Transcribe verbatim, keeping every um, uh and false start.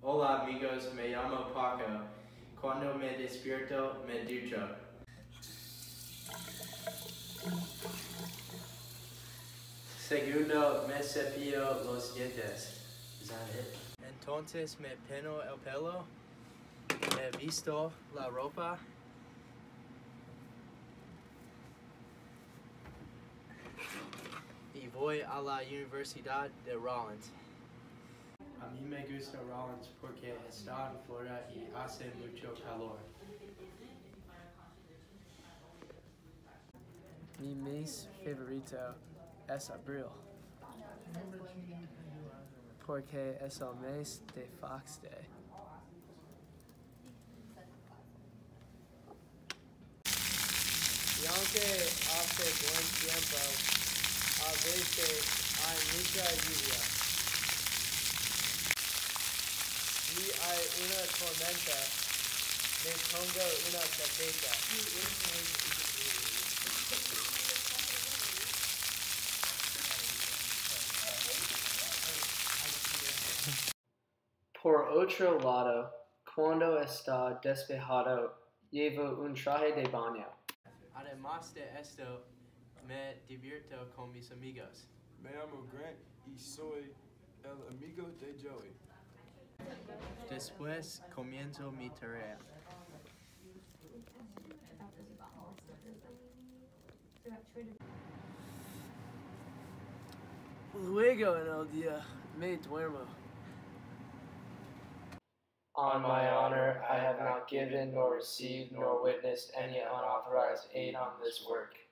Hola amigos, me llamo Paco. Cuando me despierto, me ducho. Segundo, me cepillo los dientes. Is that it? Entonces me peino el pelo, me visto la ropa, y voy a la Universidad de Rollins. A mí me gusta Rollins porque está en Florida y hace mucho calor. Mi mes favorito es abril, porque es el mes de Fox Day. Y aunque hace buen tiempo, a veces hay mucha lluvia. Si hay una tormenta, me pongo una chaqueta. Por otro lado, cuando está despejado, llevo un traje de baño. Además de esto, me divierto con mis amigos. Me llamo Grant y soy el amigo de Joey. Después comienzo mi tarea. Luego en el día me duermo. On my honor, I have not given, nor received, nor witnessed any unauthorized aid on this work.